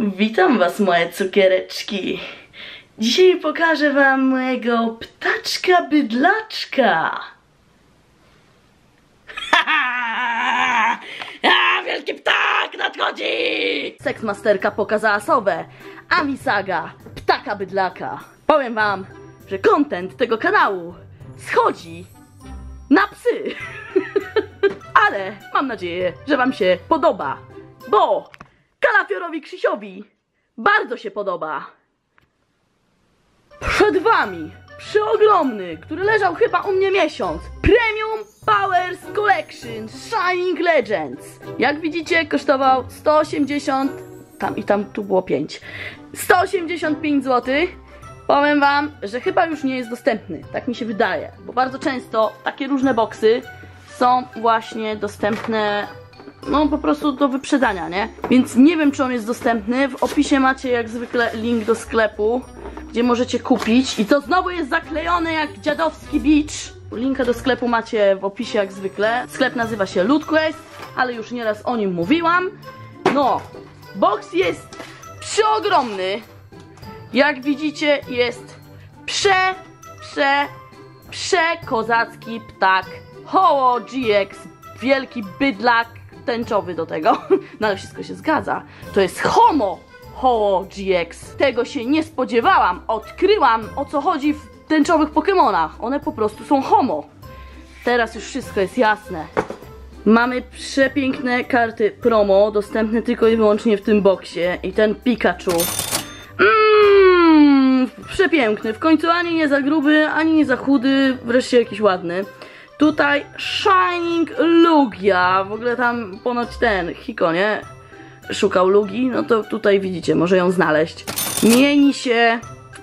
Witam was, moje cukiereczki. Dzisiaj pokażę wam mojego ptaczka bydlaczka. Wielki ptak nadchodzi! Seksmasterka pokazała sobę, a mi saga ptaka bydlaka. Powiem wam, że content tego kanału schodzi na psy. Ale mam nadzieję, że wam się podoba, bo Kalafiorowi Krzysiowi bardzo się podoba. Przed wami przeogromny, który leżał chyba u mnie miesiąc, Premium Powers Collection Shining Legends. Jak widzicie, kosztował 180, tu było 5, 185 zł. Powiem wam, że chyba już nie jest dostępny, tak mi się wydaje, bo bardzo często takie różne boksy są właśnie dostępne, no po prostu do wyprzedania, nie? Więc nie wiem, czy on jest dostępny. W opisie macie jak zwykle link do sklepu, gdzie możecie kupić. I to znowu jest zaklejone jak dziadowski beach. Linka do sklepu macie w opisie jak zwykle. Sklep nazywa się Loot Quest, ale już nieraz o nim mówiłam. No, boks jest przeogromny. Jak widzicie, jest przekozacki ptak Ho-Oh GX, wielki bydlak tęczowy do tego. No ale wszystko się zgadza. To jest Homo Ho-Oh GX. Tego się nie spodziewałam. Odkryłam, o co chodzi w tęczowych Pokemonach. One po prostu są homo. Teraz już wszystko jest jasne. Mamy przepiękne karty promo, dostępne tylko i wyłącznie w tym boksie. I ten Pikachu. Przepiękny. W końcu ani nie za gruby, ani nie za chudy. Wreszcie jakiś ładny. Tutaj Shining Lugia. W ogóle tam ponoć ten Hiko, nie? Szukał Lugi. No to tutaj widzicie, może ją znaleźć. Mieni się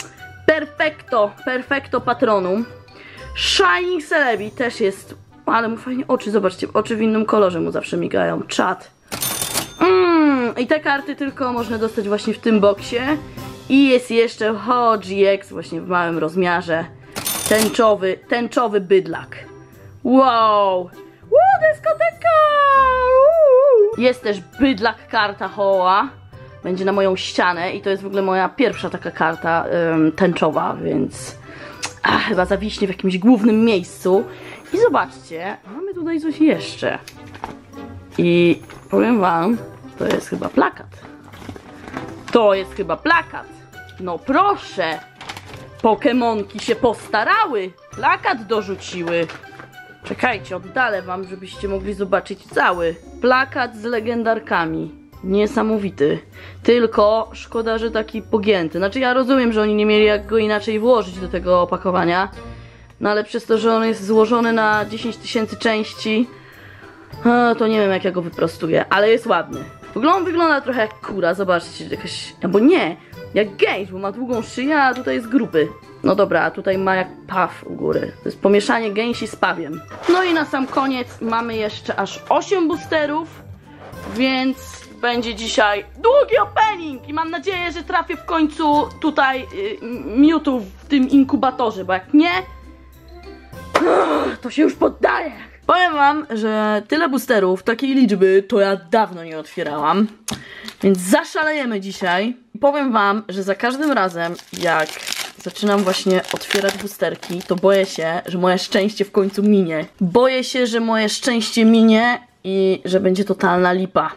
Perfecto Patronum. Shining Celebi też jest. Ale mu fajnie oczy, zobaczcie, oczy w innym kolorze mu zawsze migają. Czad. I te karty tylko można dostać właśnie w tym boksie. I jest jeszcze Ho-Oh GX właśnie w małym rozmiarze. Tęczowy bydlak. Wow! Dyskoteka! Jest też bydlak karta Ho-Oh. Będzie na moją ścianę i to jest w ogóle moja pierwsza taka karta tęczowa, więc chyba zawiśnie w jakimś głównym miejscu. I zobaczcie, mamy tutaj coś jeszcze. I powiem wam, to jest chyba plakat. To jest chyba plakat. No proszę! Pokemonki się postarały. Plakat dorzuciły. Czekajcie, oddalę wam, żebyście mogli zobaczyć cały plakat z legendarkami. Niesamowity. Tylko szkoda, że taki pogięty. Znaczy ja rozumiem, że oni nie mieli jak go inaczej włożyć do tego opakowania. No ale przez to, że on jest złożony na 10 000 części, to nie wiem jak ja go wyprostuję. Ale jest ładny. On wygląda trochę jak kura, zobaczcie, jakaś... Albo nie, jak gęś, bo ma długą szyję, a tutaj jest gruby. No dobra, a tutaj ma jak paw u góry. To jest pomieszanie gęsi z pawiem. No i na sam koniec mamy jeszcze aż 8 boosterów, więc będzie dzisiaj długi opening i mam nadzieję, że trafię w końcu tutaj Mewtwo w tym inkubatorze, bo jak nie, to się już poddaję. Powiem wam, że tyle boosterów, takiej liczby, to ja dawno nie otwierałam. Więc zaszalejemy dzisiaj. Powiem wam, że za każdym razem, jak zaczynam właśnie otwierać boosterki, to boję się, że moje szczęście w końcu minie. Boję się, że moje szczęście minie i że będzie totalna lipa.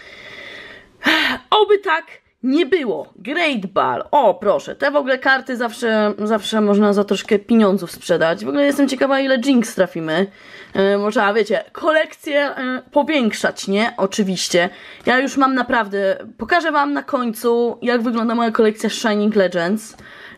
Oby tak nie było. Great Ball. O, proszę. Te w ogóle karty zawsze można za troszkę pieniądzów sprzedać. W ogóle jestem ciekawa, ile Jinx trafimy. Można, wiecie, kolekcję powiększać, nie? Oczywiście. Ja już mam naprawdę... Pokażę wam na końcu, jak wygląda moja kolekcja Shining Legends.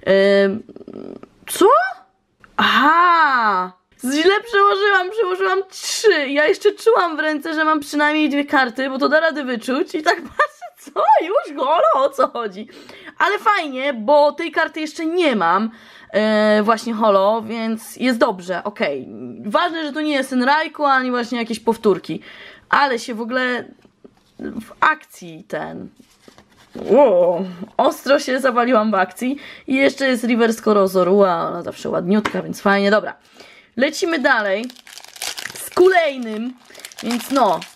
Co? Aha! Źle przełożyłam 3. Ja jeszcze czułam w ręce, że mam przynajmniej 2 karty, bo to da rady wyczuć i tak patrzę, co? Już holo, o co chodzi? Ale fajnie, bo tej karty jeszcze nie mam, właśnie holo, więc jest dobrze, okej. Ważne, że to nie jest ten Raikou, ani właśnie jakieś powtórki, ale się w ogóle w akcji ostro się zawaliłam w akcji i jeszcze jest Reverse Corozorua, ona zawsze ładniutka, więc fajnie, dobra. Lecimy dalej z kolejnym, więc no,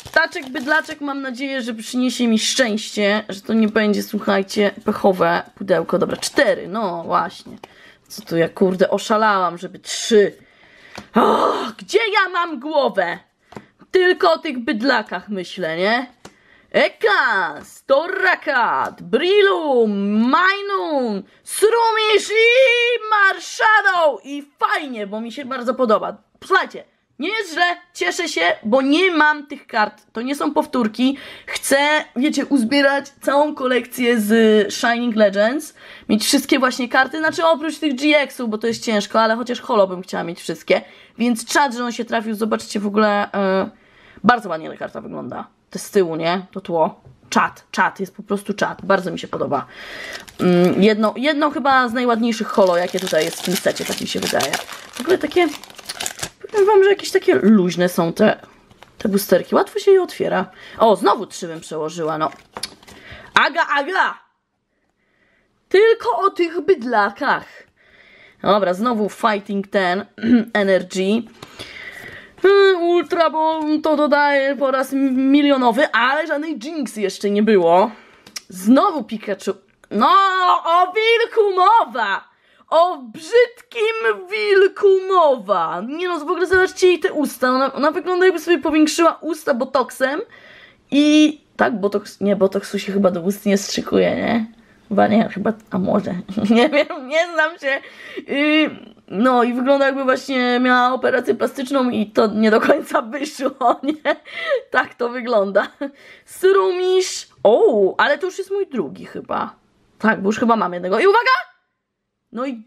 Ptaczek, bydlaczek, mam nadzieję, że przyniesie mi szczęście, że to nie będzie, słuchajcie, pechowe pudełko. Dobra, 4, no właśnie. Co tu ja, kurde, oszalałam, żeby 3. O, gdzie ja mam głowę? Tylko o tych bydlakach myślę, nie? Ekas, Torrakat, Brilum, Mainun, Srumisz i Marshadow. I fajnie, bo mi się bardzo podoba. Słuchajcie, nie jest źle, cieszę się, bo nie mam tych kart. To nie są powtórki. Chcę, wiecie, uzbierać całą kolekcję z Shining Legends. Mieć wszystkie właśnie karty, znaczy oprócz tych GX-ów, bo to jest ciężko, ale chociaż holo bym chciała mieć wszystkie. Więc czad, że on się trafił, zobaczcie w ogóle, bardzo ładnie ta karta wygląda. To z tyłu, nie? To tło. Czad, jest po prostu czad. Bardzo mi się podoba. Jedno chyba z najładniejszych holo, jakie tutaj jest w tym secie, tak mi się wydaje. W ogóle takie, powiem wam, że jakieś takie luźne są te boosterki. Łatwo się je otwiera. O, znowu 3 bym przełożyła, no. Aga! Tylko o tych bydlakach. Dobra, znowu Fighting ten Energy. Ultra, bo to dodaje po raz milionowy, ale żadnej Jinx jeszcze nie było. Znowu Pikachu. No, o wilku mowa! O brzydkim wilku mowa! Nie no, w ogóle zobaczcie jej te usta. Ona wygląda, jakby sobie powiększyła usta botoksem. I tak, botoksu się chyba do ust nie strzykuje, nie? Chyba nie, a może. Nie wiem, nie znam się. No i wygląda, jakby właśnie miała operację plastyczną i to nie do końca wyszło, nie? Tak to wygląda. Srumisz. O, ale to już jest mój drugi chyba. Tak, bo już chyba mam jednego. I uwaga! No i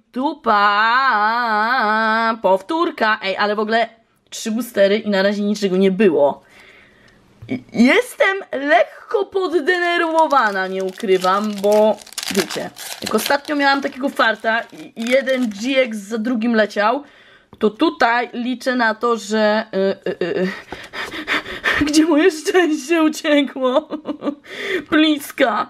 dupa. Powtórka. Ej, ale w ogóle 3 boostery i na razie niczego nie było. Jestem lekko poddenerwowana, nie ukrywam, bo wiecie, jak ostatnio miałam takiego farta i jeden GX za drugim leciał, to tutaj liczę na to, że gdzie moje szczęście uciekło? Bliska.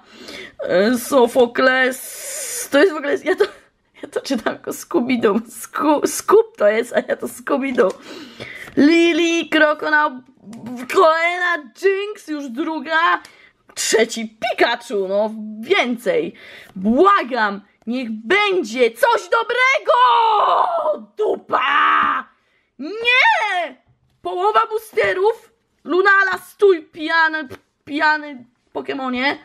Sofokles. To jest w ogóle, ja to czytam jako Scooby-Doo. Scoop to jest, a ja to Scooby-Doo. Lily, Krokonał, kolejna Jinx, już druga, 3 Pikachu, no więcej. Błagam, niech będzie coś dobrego! Dupa! Nie! Połowa boosterów. Lunala, stój, pijany Pokemonie.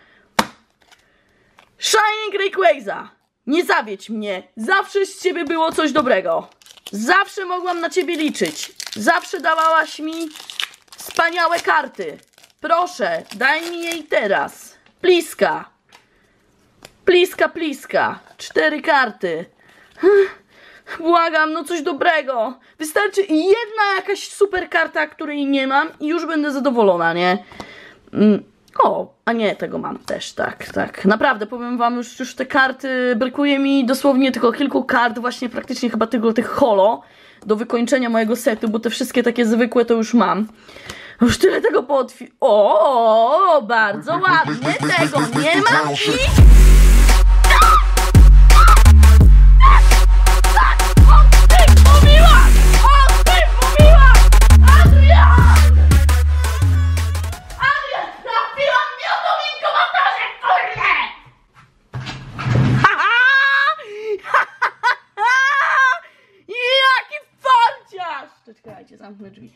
Shining Rayquaza, nie zawiedź mnie. Zawsze z ciebie było coś dobrego. Zawsze mogłam na ciebie liczyć. Zawsze dawałaś mi wspaniałe karty. Proszę, daj mi jej teraz. Pliska. 4 karty. Błagam, no coś dobrego. Wystarczy jedna jakaś super karta, której nie mam i już będę zadowolona, nie? O, a nie, tego mam też, tak. Naprawdę, powiem wam, już te karty, brakuje mi dosłownie tylko kilku kart, właśnie praktycznie chyba tych holo, do wykończenia mojego setu, bo te wszystkie takie zwykłe to już mam. Już tyle tego O, bardzo ładnie, tego nie mam i... Czekajcie, zamknę drzwi.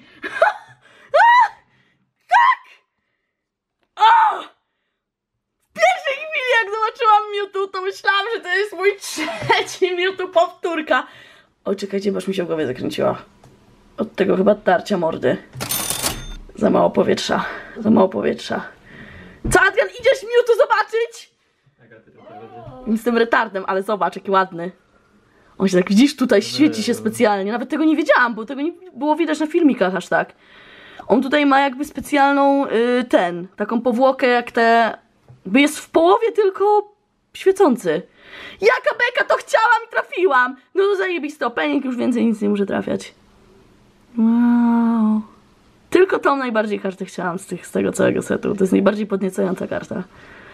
Tak! O! W pierwszej chwili, jak zobaczyłam Mewtwo, to myślałam, że to jest mój 3. Mewtwo powtórka. O, czekajcie, bo aż mi się w głowie zakręciła. Od tego chyba tarcia mordy. Za mało powietrza. Co, Adrian, idziesz Mewtwo zobaczyć? Jestem retardem, ale zobacz, jaki ładny. On się tak, widzisz, tutaj świeci się specjalnie. Nawet tego nie wiedziałam, bo tego nie było widać na filmikach aż tak. On tutaj ma jakby specjalną, taką powłokę jak te... By jest w połowie tylko świecący. Jaka beka, to chciałam i trafiłam! No to zajebiste, opening, już więcej nic nie muszę trafiać. Wow. Tylko tą najbardziej kartę chciałam z tego całego setu. To jest najbardziej podniecająca karta.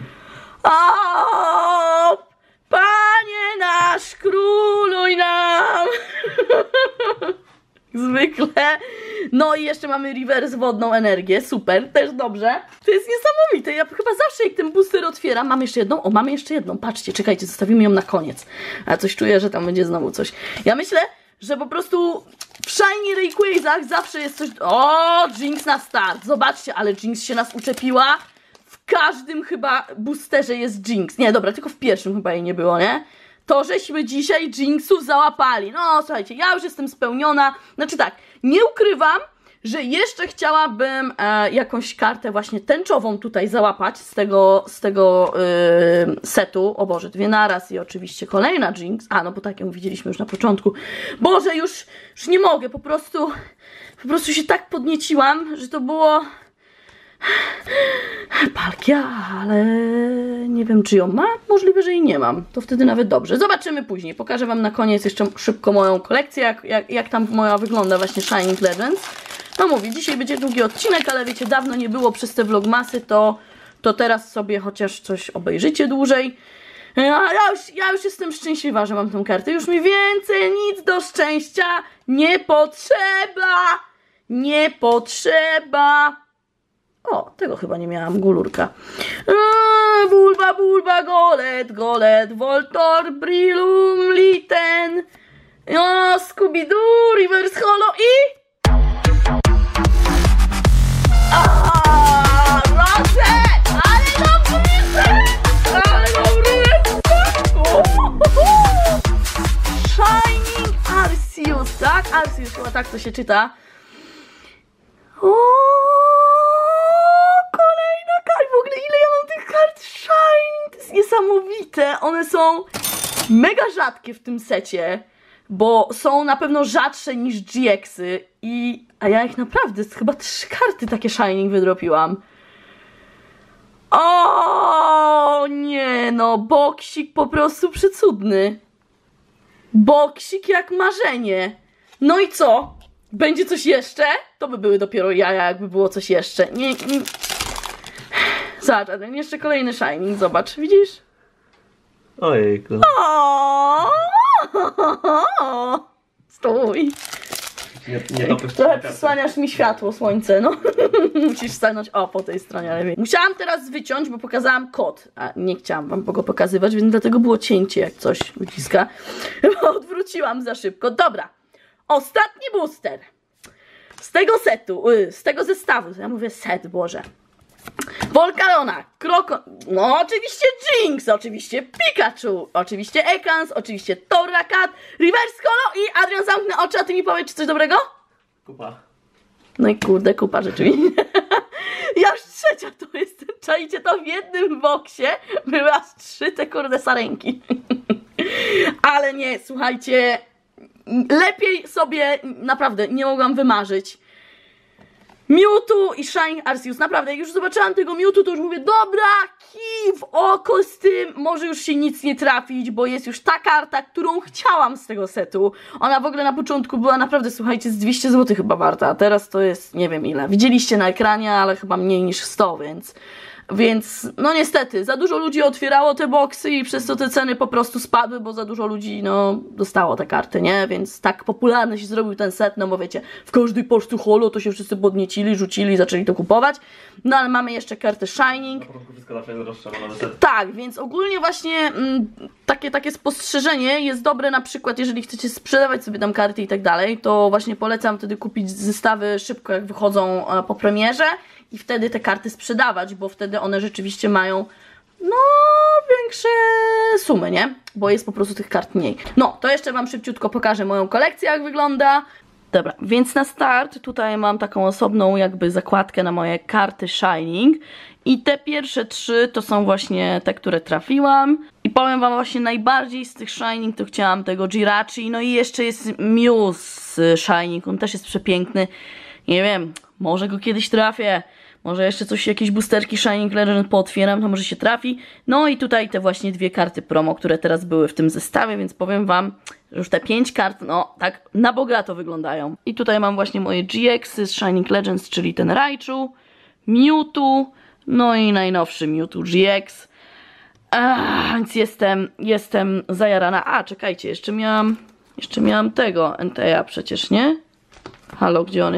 O! Panie nasz, króluj nam! Zwykle No i jeszcze mamy reverse wodną energię, super, też dobrze. To jest niesamowite, ja chyba zawsze jak ten booster otwieram, mam jeszcze jedną, o mamy jeszcze jedną, patrzcie, czekajcie, zostawimy ją na koniec. A coś czuję, że tam będzie znowu coś. Ja myślę, że po prostu w Shiny Rayquazach zawsze jest coś... O, Jinx na start, zobaczcie, ale Jinx się nas uczepiła. W każdym chyba boosterze jest Jinx. Nie, dobra, tylko w pierwszym chyba jej nie było, nie? To, żeśmy dzisiaj Jinxów załapali. No, słuchajcie, ja już jestem spełniona. Znaczy tak, nie ukrywam, że jeszcze chciałabym jakąś kartę właśnie tęczową tutaj załapać z tego setu. O Boże, 2 naraz i oczywiście kolejna Jinx. A, no bo tak ją widzieliśmy już na początku. Boże, już nie mogę, po prostu się tak podnieciłam, że to było... Palkia, ale nie wiem, czy ją ma. Możliwe, że jej nie mam. To wtedy nawet dobrze. Zobaczymy później. Pokażę wam na koniec jeszcze szybko moją kolekcję, jak tam moja wygląda właśnie Shining Legends. No mówię, dzisiaj będzie długi odcinek, ale wiecie, dawno nie było przez te vlogmasy, to teraz sobie chociaż coś obejrzycie dłużej. Ja już jestem szczęśliwa, że mam tą kartę. Już mi więcej nic do szczęścia nie potrzeba. Nie potrzeba. O, tego chyba nie miałam, gulurka. Bulba, bulba, golet, golet, Voltor, Brilum, Litten. O, Scooby-Doo, Reverse Holo i... Rosette! Ale dobry jest! Ale dobry jest! Shining Arceus, tak? Arceus, chyba tak to się czyta. O, kolejna karta. W ogóle ile ja mam tych kart Shining? To jest niesamowite. One są mega rzadkie w tym secie, bo są na pewno rzadsze niż GX-y. A ja ich naprawdę chyba 3 karty takie Shining wydropiłam. O nie, no boksik po prostu przecudny. Boksik jak marzenie. No i co? Będzie coś jeszcze? To by były dopiero jaja, jakby było coś jeszcze. Nie. Zobacz, Adrian, jeszcze kolejny Shining, zobacz, widzisz? Ojejku. Stój. Trochę przysłaniasz mi światło, słońce, no. Musisz stanąć, po tej stronie, ale musiałam teraz wyciąć, bo pokazałam kod, a nie chciałam wam go pokazywać, więc dlatego było cięcie, jak coś wyciska. Bo odwróciłam za szybko. Dobra, ostatni booster z tego setu, z tego zestawu, ja mówię set, Boże. Volcarona, no oczywiście Jinx, oczywiście Pikachu, oczywiście Ekans, oczywiście Torracat, Reverse Holo i Adrian, zamknę oczy, a ty mi powiedz, czy coś dobrego? Kupa. No i kurde, kupa rzeczywiście. Ja już trzecia to jestem, czajcie to w jednym boksie, były aż 3 te kurde sarenki. Ale nie, słuchajcie, lepiej sobie naprawdę nie mogłam wymarzyć. Mewtwo i Shining Arceus, naprawdę, jak już zobaczyłam tego Mewtwo, to już mówię, dobra, kij w oko z tym, może już się nic nie trafić, bo jest już ta karta, którą chciałam z tego setu. Ona w ogóle na początku była naprawdę, słuchajcie, z 200 zł chyba warta, a teraz to jest nie wiem ile. Widzieliście na ekranie, ale chyba mniej niż 100, więc no niestety, za dużo ludzi otwierało te boksy i przez to te ceny po prostu spadły, bo za dużo ludzi, no, dostało te karty, nie? Więc tak popularny się zrobił ten set, no bo wiecie, w każdej pocztu holo to się wszyscy podniecili, rzucili i zaczęli to kupować. No ale mamy jeszcze kartę Shining. Na początku wszystko zawsze jest droższe, bo nawet set. Tak, więc ogólnie właśnie takie spostrzeżenie jest dobre na przykład, jeżeli chcecie sprzedawać sobie tam karty i tak dalej, to właśnie polecam wtedy kupić zestawy szybko, jak wychodzą po premierze i wtedy te karty sprzedawać, bo wtedy one rzeczywiście mają no większe sumy, nie? Bo jest po prostu tych kart mniej. No, to jeszcze wam szybciutko pokażę moją kolekcję, jak wygląda. Dobra, więc na start tutaj mam taką osobną jakby zakładkę na moje karty Shining i te pierwsze 3 to są właśnie te, które trafiłam i powiem wam właśnie najbardziej z tych Shining to chciałam tego Jirachi, no i jeszcze jest Mew z Shining, on też jest przepiękny, nie wiem, może go kiedyś trafię. Może jeszcze coś, jakieś boosterki Shining Legend pootwieram, to może się trafi. No i tutaj te właśnie 2 karty promo, które teraz były w tym zestawie, więc powiem wam, że już te 5 kart, no tak na bogato wyglądają. I tutaj mam właśnie moje GX-y z Shining Legends, czyli ten Raichu, Mewtwo, no i najnowszy Mewtwo GX. Więc jestem zajarana. A, czekajcie, jeszcze miałam tego NTA przecież, nie? Halo, gdzie on jest?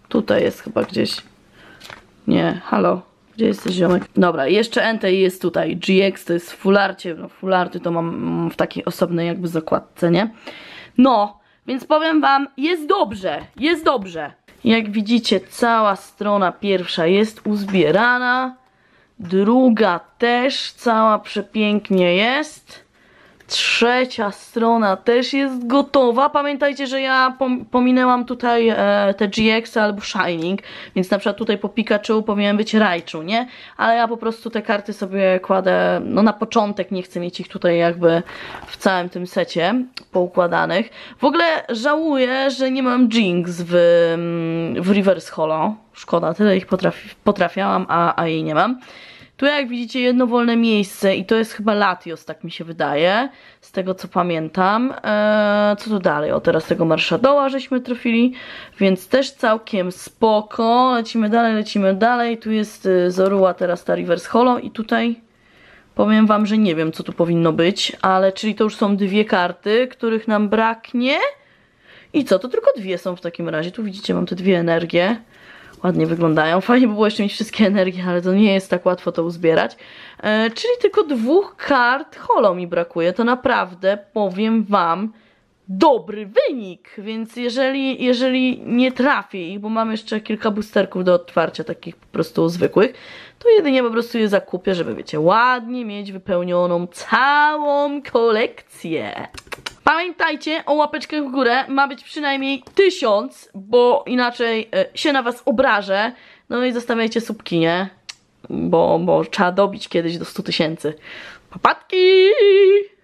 Tutaj jest chyba gdzieś. Nie, halo. Gdzie jesteś, ziomek? Dobra, jeszcze Entei jest tutaj. GX to jest w fularcie. No, fularty to mam w takiej osobnej jakby zakładce, nie? No, więc powiem wam, jest dobrze. Jest dobrze. Jak widzicie, cała strona pierwsza jest uzbierana. Druga też cała przepięknie jest. Trzecia strona też jest gotowa. Pamiętajcie, że ja pominęłam tutaj te GX albo Shining, więc na przykład tutaj po Pikachu powinien być Raichu, nie? Ale ja po prostu te karty sobie kładę, no na początek, nie chcę mieć ich tutaj jakby w całym tym secie poukładanych. W ogóle żałuję, że nie mam Jinx w Reverse Holo. Szkoda, tyle ich potrafiałam, a jej nie mam. Tu jak widzicie jedno wolne miejsce i to jest chyba Latios, tak mi się wydaje, z tego co pamiętam. Co tu dalej? O, teraz tego Marshadowa żeśmy trafili, więc też całkiem spoko. Lecimy dalej. Tu jest Zorua, teraz ta Reverse Holo i tutaj powiem wam, że nie wiem co tu powinno być, ale czyli to już są dwie karty, których nam braknie. I co? To tylko dwie są w takim razie. Tu widzicie, mam te dwie energie. Ładnie wyglądają. Fajnie by było jeszcze mieć wszystkie energie, ale to nie jest tak łatwo to uzbierać. Czyli tylko dwóch kart holo mi brakuje. To naprawdę, powiem wam, dobry wynik. Więc jeżeli nie trafię ich, bo mam jeszcze kilka boosterków do otwarcia, takich po prostu zwykłych, to jedynie po prostu je zakupię, żeby wiecie, ładnie mieć wypełnioną całą kolekcję. Pamiętajcie o łapeczkach w górę, ma być przynajmniej 1000, bo inaczej się na was obrażę. No i zostawiajcie subki, nie? Bo trzeba dobić kiedyś do 100 000. Papatki!